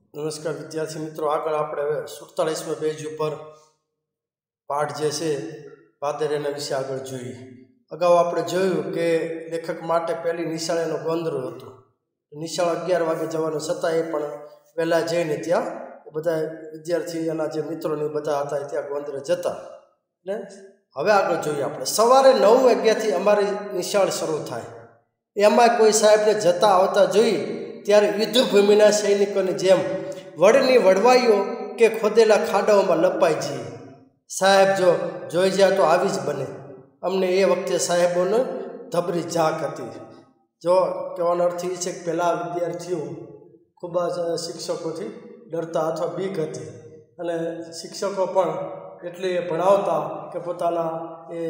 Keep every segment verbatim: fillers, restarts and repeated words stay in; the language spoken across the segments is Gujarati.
नमस्कार विद्यार्थी मित्रों, आगे આપણે હવે સુડતાલીસમાં પેજ ઉપર પાઠ જે છે પાદરેના વિશે આગળ જોઈએ। અગાઉ આપણે જોયું કે લેખક માટે પહેલી નિશાળેનો ગોંદરું હતું। નિશાળ અગિયાર વાગે જવાનું છતાં એ પણ વહેલા જઈને ત્યાં બધા વિદ્યાર્થી એના જે મિત્રોને બધા હતા ત્યાં ગોંદરે જતા। ને હવે આગળ જોઈએ આપણે સવારે નવ વાગ્યાથી અમારી નિશાળ શરૂ થાય। એમાં કોઈ સાહેબને જતા આવતા જોઈ ત્યારે યુદ્ધભૂમિના સૈનિકોની જેમ વડની વડવાઈઓ કે ખોદેલા ખાડાઓમાં લપાઈ જઈએ। સાહેબ જો જોઈ જાય તો આવી જ બને। અમને એ વખતે સાહેબોને ધબરી ઝાક હતી। જો કહેવાનો અર્થ એ છે કે પહેલાં વિદ્યાર્થીઓ ખૂબ જ શિક્ષકોથી ડરતા અથવા બીક હતી અને શિક્ષકો પણ એટલી ભણાવતા કે પોતાના એ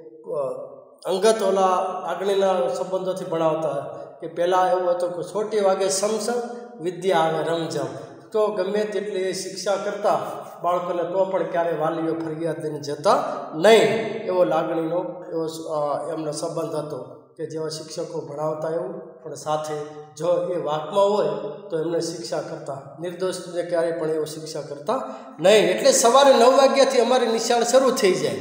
અંગત ઓલા આગળના સંબંધોથી ભણાવતા કે પહેલાં એવું હતું કે છોટી વાગે સમસમ વિદ્યા આવે રમઝમ। તો ગમે તેટલી એ શિક્ષા કરતા બાળકોને તો પણ ક્યારેય વાલીઓ ફરિયાદ દઈને જતા નહીં, એવો લાગણીનો એવો એમનો સંબંધ હતો કે જેવા શિક્ષકો ભણાવતા એવું પણ સાથે જો એ વાકમાં હોય તો એમને શિક્ષા કરતા, નિર્દોષને ક્યારેય પણ એવો શિક્ષા કરતા નહીં। એટલે સવારે નવ વાગ્યાથી અમારી નિશાળ શરૂ થઈ જાય।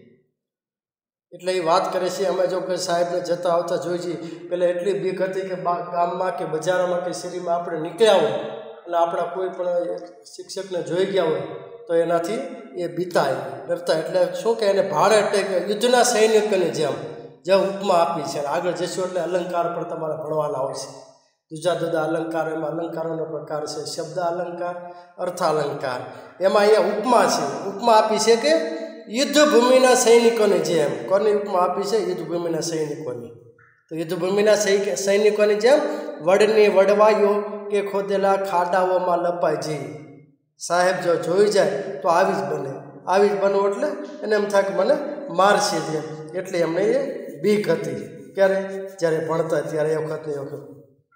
એટલે એ વાત કરે છે અમે જો કે સાહેબને જતા આવતા જોઈ છીએ પહેલાં એટલી બીક હતી કે ગામમાં કે બજારમાં કે શેરીમાં આપણે નીકળ્યા હોય અને આપણા કોઈ પણ શિક્ષકને જોઈ ગયા હોય તો એનાથી એ બીતાય ડરતા। એટલે શું કે એને ભાડે એટલે કે યુદ્ધના સૈનિકોની જેમ જે ઉપમા આપી છે। આગળ જશો એટલે અલંકાર પણ તમારે ભણવાના હોય છે। જુદા જુદા અલંકાર, એમાં અલંકારોનો પ્રકાર છે શબ્દ અલંકાર, અર્થ અલંકાર। એમાં અહીંયા ઉપમા છે, ઉપમા આપી છે કે યુદ્ધભૂમિના સૈનિકોની જેમ। કોની ઉપમા આપી છે? યુદ્ધભૂમિના સૈનિકોની। તો યુદ્ધભૂમિના સૈનિકોની જેમ વડની વડવાઈઓ કે ખોદેલા ખાડાઓમાં લપાઈ જઈ। સાહેબ જો જોઈ જાય તો આવી જ બને, આવી જ બનવું એટલે એને એમ થાય કે મને મારશે જે, એટલે એમને એ બીક હતી। ક્યારે? જ્યારે ભણતા ત્યારે એ વખત ને વખત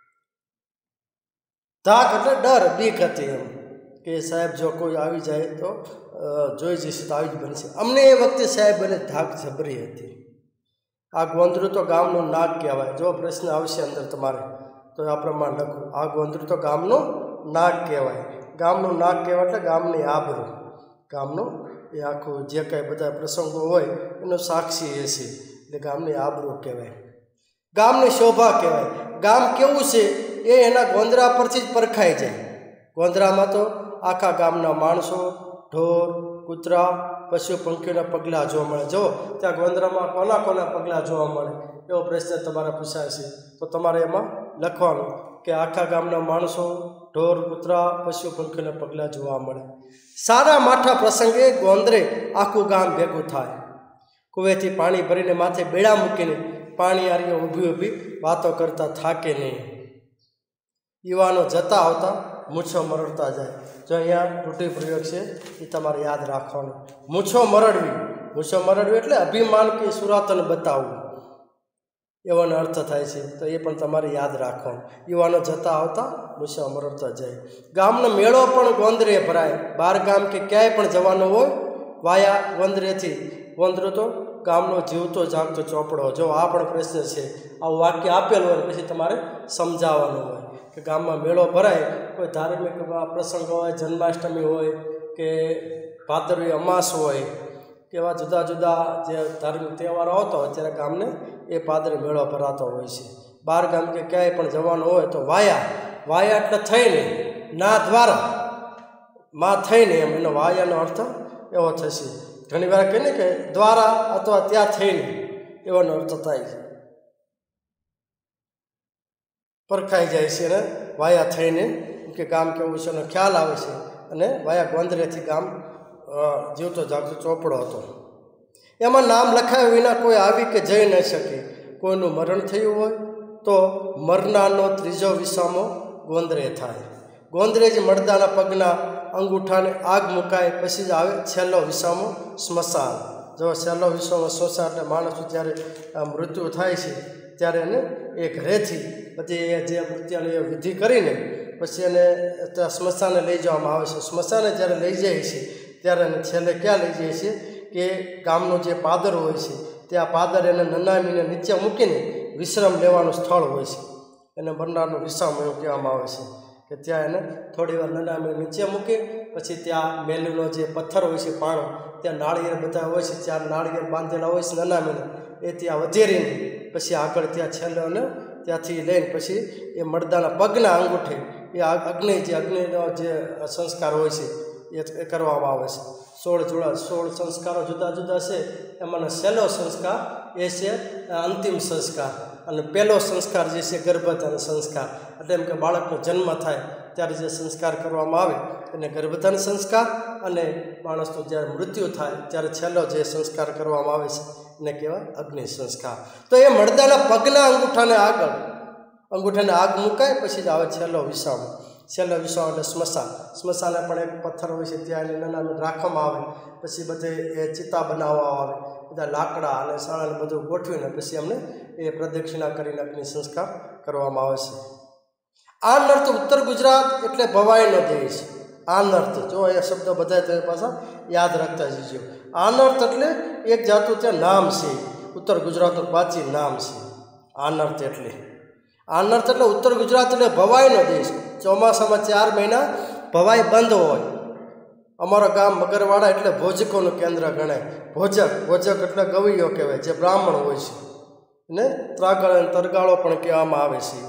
ધાક એટલે ડર, બીક હતી એમ કે સાહેબ જો કોઈ આવી જાય તો જોઈ જશે તો આવી જ બનશે। અમને એ વખતે સાહેબ એને ધાક જબરી હતી। આ ગોંદરું તો ગામનું નાક કહેવાય। જો પ્રશ્ન આવશે અંદર તમારે તો આ પ્રમાણે લખો, આ ગોંદરું તો ગામનું નાક કહેવાય। ગામનું નાક કહેવાય એટલે ગામની આબરૂ, ગામનું એ આખું જે કાંઈ બધા પ્રસંગો હોય એનો સાક્ષી હશે એટલે ગામની આબરૂ કહેવાય। ગામની શોભા કહેવાય। ગામ કેવું છે એ એના ગોંદરા પરથી જ પરખાઈ જાય। ગોંદરામાં તો આખા ગામના માણસો, ઢોર, કૂતરા, પશુ પંખીઓના પગલાં જોવા મળે। જો ત્યાં ગોંદરામાં કોના કોના પગલાં જોવા મળે એવો પ્રશ્ન તમારે પૂછાય છે તો તમારે એમાં લખવાનું કે આખા ગામના માણસો, ઢોર, કૂતરા, પશુ પંખીઓના પગલાં જોવા મળે। સારા માઠા પ્રસંગે ગોંદરે આખું ગામ ભેગું થાય। કુવેથી પાણી ભરીને માથે બેડા મૂકીને પાણી આરીઓ ઊભી ઊભી વાતો કરતા થાકે નહીં। યુવાનો જતા આવતા મૂછો મરડતા જાય। જો અહીંયા રૂઢિપ્રયોગ છે એ તમારે યાદ રાખવાનું। મૂછો મરડવી, મૂછો મરડવી એટલે અભિમાન કે સુરાતન બતાવવું એવાનો અર્થ થાય છે, તો એ પણ તમારે યાદ રાખવાનું। યુવાનો જતા આવતા મૂછો મરડતા જાય। ગામનો મેળો પણ ગોંદરે ભરાય। બાર ગામ કે ક્યાંય પણ જવાનું હોય વાયા ગોંદરેથી। ગોંદરો તો ગામનો જીવતો જાગતો ચોપડો। જો આ પણ પ્રશ્ન છે, આવું વાક્ય આપેલું હોય પછી તમારે સમજાવવાનું હોય કે ગામમાં મેળો ભરાય, કોઈ ધાર્મિક પ્રસંગ હોય, જન્માષ્ટમી હોય કે ભાદરવી અમાસ હોય કે એવા જુદા જુદા જે ધાર્મિક તહેવારો આવતા હોય ત્યારે ગામને એ પાદરે મેળો ભરાતો હોય છે। બાર ગામ કે ક્યાંય પણ જવાનું હોય તો વાયા, વાયા એટલે થઈને, ના દ્વારા માં થઈને એમ એનો વાયાનો અર્થ એવો થશે। ઘણી વાર કહીએ ને કે દ્વારા અથવા ત્યાં થઈને એવાનો અર્થ થાય છે, પરખાઈ જાય છે અને વાયા થઈને કે ગામ કેવું છે એનો ખ્યાલ આવે છે। અને વાયા ગોંદરેથી ગામ જીવતો જાગતો ચોપડો હતો। એમાં નામ લખાયા વિના કોઈ આવી કે જઈ ન શકે। કોઈનું મરણ થયું હોય તો મરનારનો ત્રીજો વિસામો ગોંદરે થાય। ગોંદરે જ મરદાના પગના અંગૂઠાને આગ મુકાય પછી જ આવે છેલ્લો વિસામો સ્મશાન। જો છેલ્લો વિસામો સ્મશાન એટલે માણસ જ્યારે મૃત્યુ થાય છે ત્યારે એને એ ઘરેથી બધી જે મૃત્યુની વિધિ કરીને પછી એને ત્યાં સ્મશાને લઈ જવામાં આવે છે। સ્મશાને જ્યારે લઈ જાય છે ત્યારે એને છેલ્લે ક્યાં લઈ જાય છે કે ગામનું જે પાદર હોય છે ત્યાં પાદર એને નનામીને નીચે મૂકીને વિશ્રામ લેવાનું સ્થળ હોય છે, એને મરનારનું વિસામ એવું કહેવામાં આવે છે। કે ત્યાં એને થોડી વાર નનામી નીચે મૂકી પછી ત્યાં મેલીનો જે પથ્થર હોય છે પાણો ત્યાં નાળિયેર બધા હોય છે ચાર નાળિયેર બાંધેલા હોય છે નનામીને એ ત્યાં વધેરીને પછી આગળ ત્યાં છેલ્લોને ત્યાંથી લઈને પછી એ મડદાના પગના અંગૂઠે એ અગ્નિ જે અગ્નિનો જે સંસ્કાર હોય છે એ કરવામાં આવે છે સોળ જોડા સોળ સંસ્કારો જુદા જુદા છે એમાંનો છેલ્લો સંસ્કાર એ છે અંતિમ સંસ્કાર અને પહેલો સંસ્કાર જે છે ગર્ભધાન સંસ્કાર એટલે એમ કે બાળકનો જન્મ થાય ત્યારે જે સંસ્કાર કરવામાં આવે એને ગર્ભધાન સંસ્કાર અને માણસનું જ્યારે મૃત્યુ થાય ત્યારે છેલ્લો જે સંસ્કાર કરવામાં આવે છે એને કહેવાય અગ્નિ સંસ્કાર. તો એ મડદાના પગના અંગૂઠાને આગળ અંગૂઠાને આગ મુકાય પછી જ આવે છેલ્લો વિસામ. છેલ્લો વિસામ એટલે સ્મશાન. સ્મશાને પણ એક પથ્થર હોય છે ત્યાં એને નાના રાખવામાં આવે પછી બધે એ ચિતા બનાવવા આવે બધા લાકડા અને સાણાને બધું ગોઠવીને પછી અમને એ પ્રદક્ષિણા કરીને અગ્નિ સંસ્કાર કરવામાં આવે છે. આ નર્ત ઉત્તર ગુજરાત એટલે ભવાઈનો દેશ. આ નર્ત જો એ શબ્દ બધા તમે પાછા યાદ રાખતા જજો. આ નર્ત એટલે એક જાતનું ત્યાં નામ છે, ઉત્તર ગુજરાતનું પ્રાચીન નામ છે આ નર્ત એટલે. આ નર્ત એટલે ઉત્તર ગુજરાત એટલે ભવાઈનો દેશ. ચોમાસામાં ચાર મહિના ભવાઈ બંધ હોય. અમારું ગામ મગરવાડા એટલે ભોજકોનું કેન્દ્ર ગણાય. ભોજક ભોજક એટલે ગવૈયો કહેવાય જે બ્રાહ્મણ હોય છે ને ત્રાગળ અને તરગાળો પણ કહેવામાં આવે છે.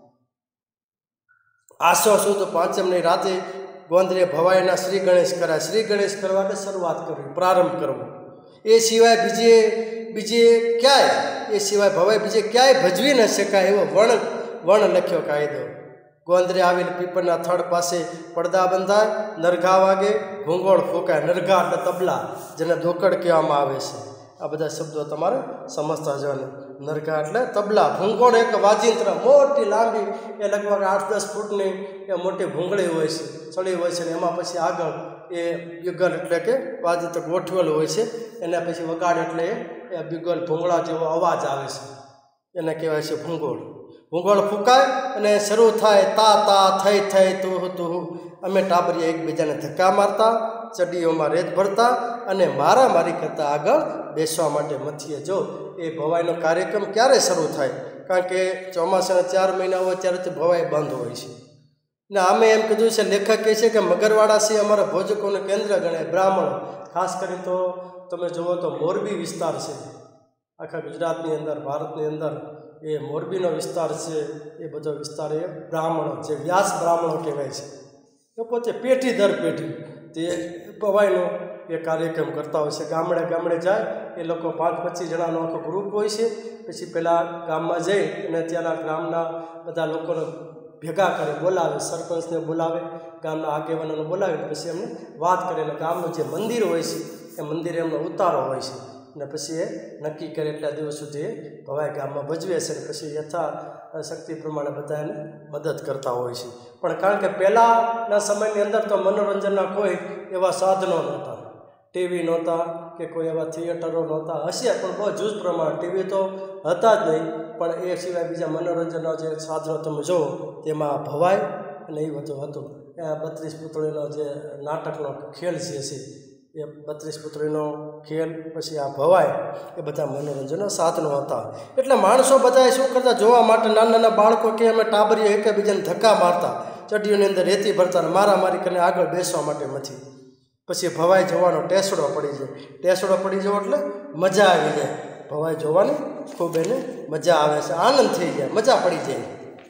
આસો સુદ પાંચમની રાતે ગોંદરે ભવાઈના શ્રી ગણેશ કરાય. શ્રી ગણેશ કરવા એટલે શરૂઆત કરવી, પ્રારંભ કરવો. એ સિવાય બીજે બીજે ક્યાંય એ સિવાય ભવાઈ બીજે ક્યાંય ભજવી ન શકાય એવો વણ વણ લખ્યો કાયદો. ગોંદરે આવીને પીપળના થડ પાસે પડદા બંધાય, નરઘા વાગે, ભૂંગોળ ફૂંકાય. નરઘા એટલે તબલા જેને ધોકડ કહેવામાં આવે છે. આ બધા શબ્દો તમારે સમજતા જવાનું. નરઘા એટલે તબલા, ભૂંગોળ એક વાજિંત્ર મોટી લાંબી એ લગભગ આઠ દસ ફૂટની એ મોટી ભૂંગળી હોય છે, ચડી હોય છે ને એમાં પછી આગળ એ યુગલ એટલે કે વાજિંત્ર ગોઠવેલું હોય છે. એના પછી વગાડ એટલે એ બિગલ ભૂંગળા જેવો અવાજ આવે છે એને કહેવાય છે ભૂંગોળ. ભૂંગોળ ફૂંકાય અને શરૂ થાય તા તા થઈ થઈ તું તું. અમે ટાબરીએ એકબીજાને ધક્કા મારતા, ચડીઓમાં રેત ભરતા અને મારામારી કરતાં આગળ બેસવા માટે મથીએ. જો એ ભવાઈનો કાર્યક્રમ ક્યારે શરૂ થાય? કારણ કે ચોમાસાના ચાર મહિના હોય ત્યારેથી ભવાઈ બંધ હોય છે ને અમે એમ કીધું છે, લેખક કહે છે કે મગરવાડા છે અમારા ભોજકોનું કેન્દ્ર ગણાય. બ્રાહ્મણો ખાસ કરીને તો તમે જુઓ તો મોરબી વિસ્તાર છે આખા ગુજરાતની અંદર, ભારતની અંદર એ મોરબીનો વિસ્તાર છે. એ બધો વિસ્તાર એ બ્રાહ્મણો જે વ્યાસ બ્રાહ્મણો કહેવાય છે એ પોતે પેઢી દર પેઢી તે ભવાઈનો એ કાર્યક્રમ કરતા હોય છે. ગામડે ગામડે જાય એ લોકો પાંચ પચીસ જણાનો આખો ગ્રુપ હોય છે. પછી પહેલાં ગામમાં જઈ અને ત્યાંના ગામના બધા લોકોને ભેગા કરે, બોલાવે, સરપંચને બોલાવે, ગામના આગેવાનોને બોલાવીને પછી એમને વાત કરે. એટલે ગામનું જે મંદિર હોય છે એ મંદિરે એમનો ઉતારો હોય છે અને પછી એ નક્કી કરે એટલા દિવસ સુધી એ ભવાઈ ગામમાં ભજવે છે. અને પછી યથા શક્તિ પ્રમાણે બધા એને મદદ કરતા હોય છે. પણ કારણ કે પહેલાંના સમયની અંદર તો મનોરંજનના કોઈ એવા સાધનો નહોતા, ટીવી નહોતા કે કોઈ એવા થિયેટરો નહોતા. હશે પણ બહુ જૂજ પ્રમાણે, ટીવી તો હતા જ નહીં, પણ એ સિવાય બીજા મનોરંજનના જે સાધનો તમે જુઓ તેમાં ભવાઈ અને એ બધું હતું. બત્રીસ પુતળીનો જે નાટકનો ખેલ જે છે એ બત્રીસ પુતળીનો ખેલ પછી આ ભવાઈ એ બધા મનોરંજનના સાધનો હતા. એટલે માણસો બધાએ શું કરતા જોવા માટે, નાના નાના બાળકો કે અમે ટાબરીએ એકબીજાને ધક્કા મારતા, ચડીઓની અંદર રેતી ભરતા અને મારામારી કરીને આગળ બેસવા માટે નથી. પછી ભવાઈ જોવાનો ટેસડો પડી જાય. ટેસડો પડી જવો એટલે મજા આવી જાય. ભવાઈ જોવાની ખૂબ એને મજા આવે છે, આનંદ થઈ જાય, મજા પડી જાય.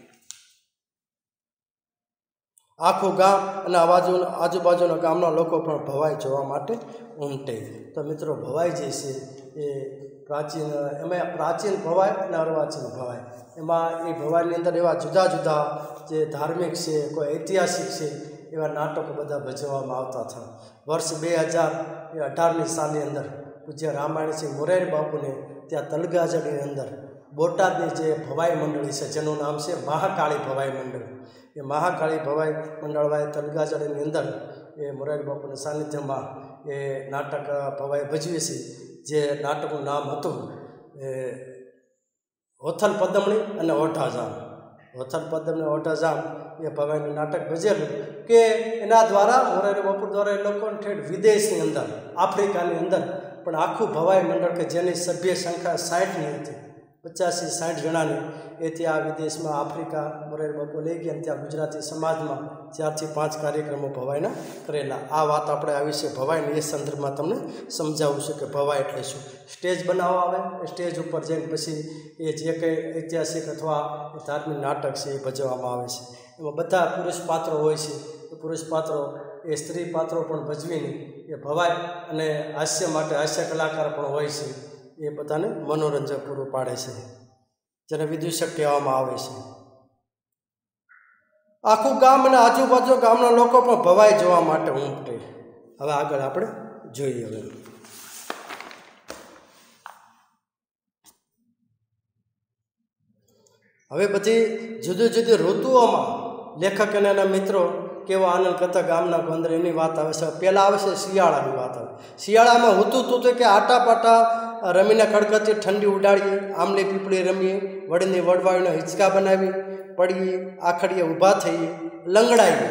આખું ગામ અને આજુ આજુબાજુના ગામના લોકો પણ ભવાઈ જોવા માટે ઉમટે. તો મિત્રો ભવાઈ જે છે એ પ્રાચીન, એમાં પ્રાચીન ભવાઈ અને અર્વાચીન ભવાઈ, એમાં એ ભવાઈની અંદર એવા જુદા જુદા જે ધાર્મિક છે, કોઈ ઐતિહાસિક છે એવા નાટકો બધા ભજવવામાં આવતા હતા. વર્ષ બે હજાર એ અઢારની સાલની અંદર પૂજ્ય રામાયણસિંહ મોરારી બાપુને ત્યાં તલગાજરની અંદર બોટાદની જે ભવાઈ મંડળી છે જેનું નામ છે મહાકાળી ભવાઈ મંડળ, એ મહાકાળી ભવાઈ મંડળવાએ તલગાજડીની અંદર એ મોરારી બાપુના સાનિધ્યમાં એ નાટક ભવાઈ ભજવી છે. જે નાટકનું નામ હતું એ હોથલ પદમણી અને ઓઢાજામ. હોથલ પદમણી ઓઢાજામ એ ભવાઈનું નાટક ભજેલું કે એના દ્વારા મોરારી બાપુ દ્વારા એ લોકોને ઠેઠ વિદેશની અંદર, આફ્રિકાની અંદર પણ આખું ભવાઈ મંડળ કે જેની સભ્ય સંખ્યા સાઠની હતી, પચાસથી સાઠ જણાને એ ત્યાં વિદેશમાં આફ્રિકા મોરારી બાપુ લઈ ગયા અને ત્યાં ગુજરાતી સમાજમાં ચારથી પાંચ કાર્યક્રમો ભવાઈના કરેલા. આ વાત આપણે આ વિશે ભવાઈની એ સંદર્ભમાં તમને સમજાવું છું કે ભવાઈ એટલે શું. સ્ટેજ બનાવવા આવે, એ સ્ટેજ ઉપર જઈને પછી એ જે કંઈ ઐતિહાસિક અથવા ધાર્મિક નાટક છે એ ભજવવામાં આવે છે. એમાં બધા પુરુષ પાત્રો હોય છે. એ પુરુષ પાત્રો એ સ્ત્રી પાત્રો પણ ભજવીને એ ભવાઈ અને હાસ્ય માટે હાસ્ય કલાકાર પણ હોય છે. એ બધાને મનોરંજન પૂરું પાડે છે, જેને વિદૂષક કહેવામાં આવે છે. આખું ગામ અને આજુબાજુ ગામના લોકો પણ ભવાઈ જોવા માટે ઉમટે. હવે આગળ આપણે જોઈએ. હવે હવે બધી જુદી જુદી ઋતુઓમાં લેખક અને એના મિત્રો કેવો આનંદ કરતા ગામના ગોંદર એની વાત આવે છે. પહેલાં આવે છે શિયાળાની વાત આવે. શિયાળામાં હોતું તું કે આટા પાટા રમીને કડકડતી ઠંડી ઉડાડીએ, આમલી પીપળી રમીએ, વડની વડવાળીને હિંચકા બનાવી, પડીએ, આખડીએ ઊભા થઈએ, લંગડાઈએ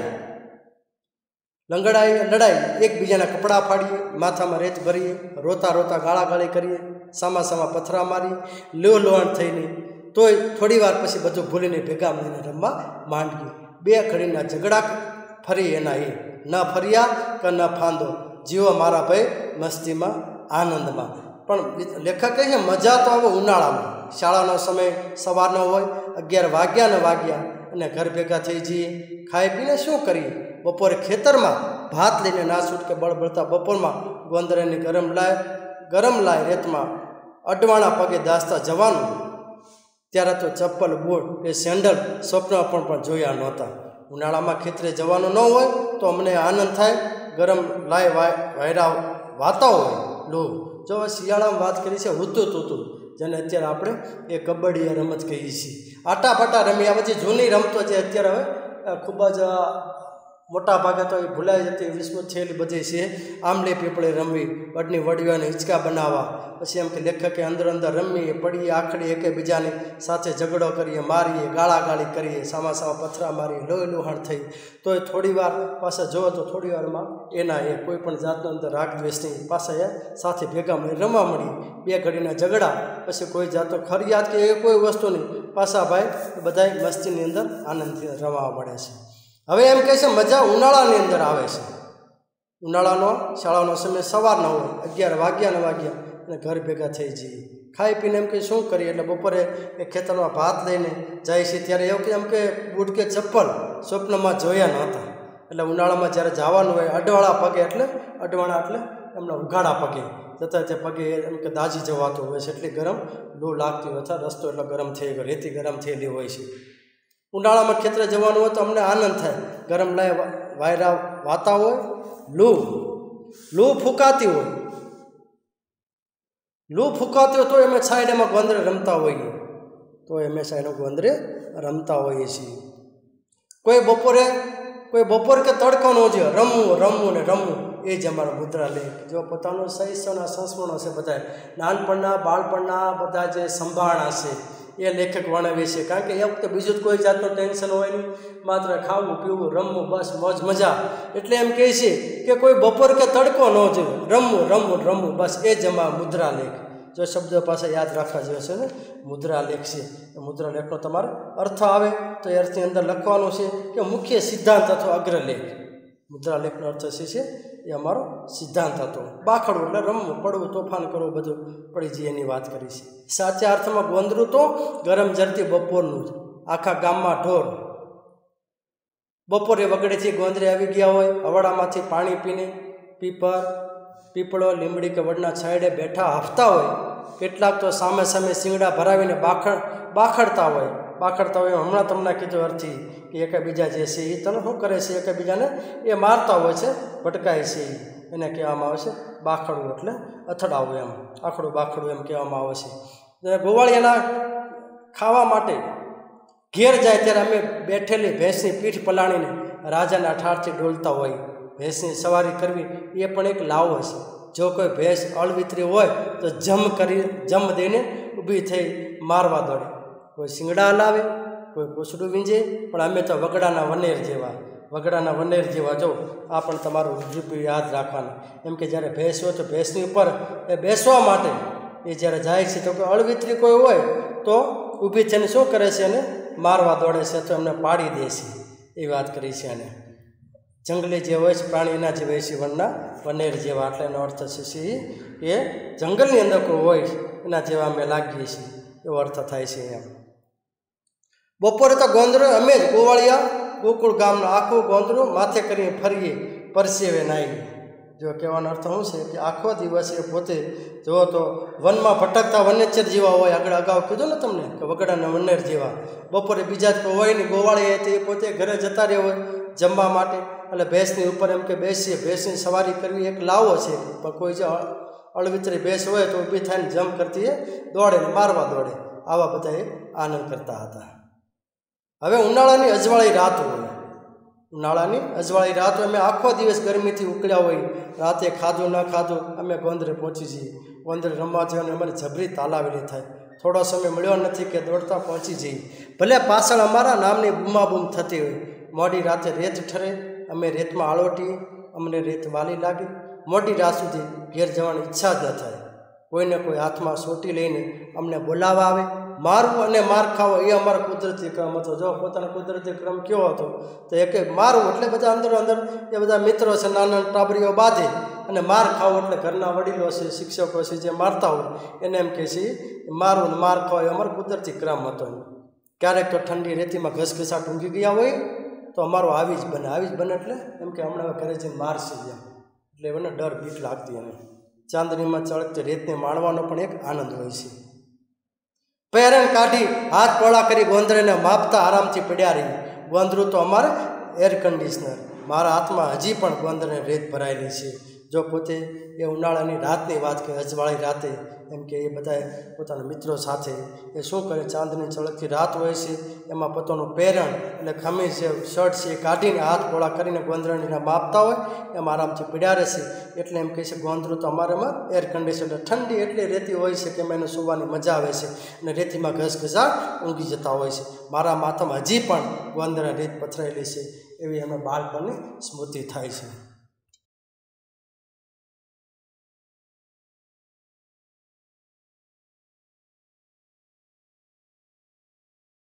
લંગડાઈએ લડાઈ, એકબીજાના કપડાં ફાડીએ, માથામાં રેત ભરીએ, રોતા રોતા ગાળાગાળી કરીએ, સામા સામા પથરા મારી, લો લોહાણ થઈને તોય થોડી વાર પછી બધું ભૂલીને ભેગા મળીને રમવા માંડીએ. બે ઘડીના ઝઘડા ફરી એના એ ન ફર્યા કે ન ફાંદો, જીવો મારા ભાઈ મસ્તીમાં આનંદમાં. પણ લેખક કહે છે મજા તો આવે ઉનાળામાં. શાળાનો સમય સવારનો હોય, અગિયાર વાગ્યા ને વાગ્યા અને ઘર ભેગા થઈ જઈએ, ખાઈ પીને શું કરીએ? બપોરે ખેતરમાં ભાત લઈને ના છૂટકે બળબળતા બપોરમાં ગોંદરેની ગરમ લાય ગરમ લાય રેતમાં અડવાણા પગે દાસતા જવાનું. ત્યારે તો ચપ્પલ, બૂટ કે સેન્ડલ સ્વપ્ન પણ પણ જોયા નહોતા. ઉનાળામાં ખેતરે જવાનું ન હોય તો અમને આનંદ થાય, ગરમ લાય વાયરા વાતા હોય લો. જો શિયાળામાં વાત કરી છે હુતું તૂતું, જેને અત્યારે આપણે એ કબડ્ડી રમત કહીએ છીએ. આટા પાટા રમ્યા પછી જૂની રમતો જે અત્યારે હવે ખૂબ જ મોટા ભાગે તો એ ભૂલાઈ જતી વિસ્મૃત થયેલી બધી છે. આમલી પીપળી રમવી, વડની વડીઓને હિંચકા બનાવવા, પછી એમ કે લેખકે અંદર અંદર રમીએ, પડીએ, આખડી એકબીજાની સાથે ઝઘડો કરીએ, મારીએ, ગાળાગાળી કરીએ, સામા સામા પથરા મારીએ, લોહી લોહાણ થઈ. તો એ થોડી વાર પાછા જુઓ તો થોડી વારમાં એના એ કોઈ પણ જાતનો અંદર રાગ દ્વેષની પાછા એ સાથે ભેગા મળી રમવા મળીએ. બે ઘડીના ઝઘડા, પછી કોઈ જાતનો ફરિયાદ કે એ કોઈ વસ્તુની પાછા ભાઈ બધાય મસ્તીની અંદર આનંદથી રમવા મળે છે. હવે એમ કહે છે મજા ઉનાળાની અંદર આવે છે. ઉનાળાનો શાળાનો સમય સવારનો હોય, અગિયાર વાગ્યા ને વાગ્યા અને ઘર ભેગા થઈ જઈએ, ખાઈ પીને એમ કે શું કરીએ? એટલે બપોરે એ ખેતરમાં ભાત લઈને જાય છે. ત્યારે એવું કે એમ કે બૂટ કે ચપ્પલ સ્વપ્નમાં જોયા નહોતા. એટલે ઉનાળામાં જ્યારે જવાનું હોય અડવાળા પગે, એટલે અડવાળા એટલે એમના ઉઘાડા પગે જતાં તે પગે એમ કે દાજી જવાતું હોય છે. એટલી ગરમ લૂ લાગતી હોય છે, રસ્તો એટલો ગરમ થઈ ગયો, રેતી ગરમ થયેલી હોય છે. ઉનાળામાં ખેતરે જવાનું હોય તો અમને આનંદ થાય, ગરમ લાય વાયરા વાતા હોય, લૂ લૂ ફૂંકાતી હોય લૂ ફૂંકાતી હોય તો અમે સાઈડમાં ગોંદરે રમતા હોઈએ તો અમે સાઈડ ગોંદરે રમતા હોઈએ છીએ. કોઈ બપોરે કોઈ બપોર કે તડકો ન જોઈએ, રમવું રમવું ને રમવું, એ જ અમારો મુદ્રા લેખ. જો પોતાનું શૈશવના સંસ્મરણો છે બધા નાનપણના બાળપણના બધા જે સંભાળણા છે એ લેખક વર્ણવે છે. કારણ કે એ વખતે બીજું જ કોઈ જાતનું ટેન્શન હોય નહીં, માત્ર ખાવું પીવું રમવું બસ મોજ મજા. એટલે એમ કહે છે કે કોઈ બપોર કે તડકો ન જોઈએ, રમવું રમવું રમવું બસ, એ જ અમારો મુદ્રા લેખ. જો શબ્દો પાસે યાદ રાખવા જેવો છે ને મુદ્રા લેખ છે. એ મુદ્રા લેખનો તમારે અર્થ આવે તો એ અર્થની અંદર લખવાનું છે કે મુખ્ય સિદ્ધાંત અથવા અગ્રલેખ. મુદ્રા લેખનો અર્થ છે છે એ અમારો સિદ્ધાંત હતો. બાખડવું એટલે રમવું, પડવું, તોફાન કરવું, બધું પડી જઈએ એની વાત કરી છે. સાચા અર્થમાં ગોંદરું તો ગરમ જરતી બપોરનું જ. આખા ગામમાં ઢોર બપોરે વગડેથી ગોંદરે આવી ગયા હોય, હવાડામાંથી પાણી પીને પીપર પીપળો લીમડી કે વડના છાંયડે બેઠા હફતા હોય. કેટલાક તો સામે સામે શિંગડા ભરાવીને બાખડ બાખડતા હોય બાખડતા હોય હમણાં તમને કીધું અર્થી કે એકબીજા જે છે એ તને શું કરે છે, એકબીજાને એ મારતા હોય છે, ભટકાય છે. એને કહેવામાં આવે છે બાખડવું, એટલે અથડાવું, એમ આખડું બાખડું એમ કહેવામાં આવે છે. ગોવાળિયાના ખાવા માટે ઘેર જાય ત્યારે અમે બેઠેલી ભેંસની પીઠ પલાણીને રાજાના ઠારથી ડોલતા હોય. ભેંસની સવારી કરવી એ પણ એક લાવો છે. જો કોઈ ભેંસ અળવિતરી હોય તો જમ કરી જમ દઈને ઊભી થઈ મારવા દોડે. કોઈ શિંગડા લાવે, કોઈ પૂછડું વીંજે, પણ અમે તો વગડાના વનેર જેવા વગડાના વનેર જેવા. જો આ પણ તમારું યાદ રાખવાનું. એમ કે જ્યારે ભેંસ હોય તો ભેંસની ઉપર એ બેસવા માટે એ જ્યારે જાય છે તો કોઈ અળવિતરી કોઈ હોય તો ઊભી થઈને શું કરે છે એને મારવા દોડે છે તો એમને પાડી દે છે એ વાત કરી છે એને જંગલી જે હોય છે પ્રાણી એના જે હોય છે વનના વનેર જેવા એટલે એનો અર્થ છે એ જંગલની અંદર કોઈ હોય એના જેવા અમે લાગીએ છીએ એવો અર્થ થાય છે એમ બપોરે તો ગોંદરો અમે જ ગોવાળિયા ગોકુળ ગામનું આખું ગોંદરું માથે કરીને ફરીએ પરસેવે નાહીએ જો કહેવાનો અર્થ શું છે કે આખો દિવસ એ પોતે જુઓ તો વનમાં ભટકતા વન્યચર જેવા હોય આગળ અગાઉ કીધું ને તમને કે વગડાના વનેર જેવા બપોરે બીજા જ કોઈ હોય નહીં ગોવાળીએ તે પોતે ઘરે જતા રહે હોય જમવા માટે એટલે ભેંસની ઉપર એમ કે બેસીએ ભેંસની સવારી કરવી એક લાવો છે પણ કોઈ જે અળવિતરી ભેંસ હોય તો ઊભી થઈને જમ કરતી એ દોડે ને મારવા દોડે આવા બધા એ આનંદ કરતા હતા હવે ઉનાળાની અજવાળી રાત હોય ઉનાળાની અજવાળી રાત અમે આખો દિવસ ગરમીથી ઉકળ્યા હોય રાતે ખાધું ન ખાધું અમે ગોંદરે પહોંચી જઈએ ગોંદરે રમવા જવાની અમારી જબરી તાલાવેલી થાય થોડો સમય મળ્યો નથી કે દોડતા પહોંચી જઈએ ભલે પાછળ અમારા નામની બૂમાબૂમ થતી હોય મોડી રાતે રેત ઠરે અમે રેતમાં આળોટીએ અમને રેત વાલી લાગે મોટી રાત સુધી ઘેર જવાની ઈચ્છા જ ન થાય કોઈને કોઈ હાથમાં સોટી લઈને અમને બોલાવવા આવે મારવું અને માર ખાવો એ અમારો કુદરતી ક્રમ હતો જો પોતાનો કુદરતી ક્રમ કયો હતો તો એક મારવું એટલે બધા અંદર અંદર એ બધા મિત્રો છે નાના ટાબરીઓ બાંધે અને માર ખાવો એટલે ઘરના વડીલો છે શિક્ષકો છે જે મારતા હોય એને એમ કહે છે મારવું ને માર ખાવો એ અમારો કુદરતી ક્રમ હતો ક્યારેક તો ઠંડી રેતીમાં ઘસઘસાટ ઊંઘી ગયા હોય તો અમારો આવી જ બને આવી જ બને એટલે એમ કે હમણાં ઘરે જઈને મારશે એમ એટલે એને ડર બીક લાગતી એને ચાંદનીમાં ચળકતી રેતને માણવાનો પણ એક આનંદ હોય છે પહેરણ કાઢી હાથ પોળા કરી ગોંદરેને માપતા આરામથી પડ્યા રહી ગોંદરું તો અમારે એર કન્ડિશનર મારા હાથમાં હજી પણ ગોંદરને રેત ભરાયેલી છે જો પોતે એ ઉનાળાની રાતની વાત કે અજવાળી રાતે એમ કે એ બધાએ પોતાના મિત્રો સાથે એ શું કરે ચાંદની ચળકતી રાત હોય છે એમાં પોતાનું પહેરણ એટલે ખમીસ છે શર્ટ છે એ કાઢીને હાથ પોળા કરીને ગોંદરણીને માપતા હોય એમાં આરામથી પીડ્યા રહેશે એટલે એમ કહે છે ગોંદરું તો અમારામાં એર કન્ડિશનર ઠંડી એટલી રેતી હોય છે કે એમાં એને સુવાની મજા આવે છે અને રેતીમાં ઘસઘસાટ ઊંઘી જતા હોય છે મારા માથામાં હજી પણ ગોંદરા રેત પથરાયેલી છે એવી અમે બાળપણની સ્મૃતિ થાય છે.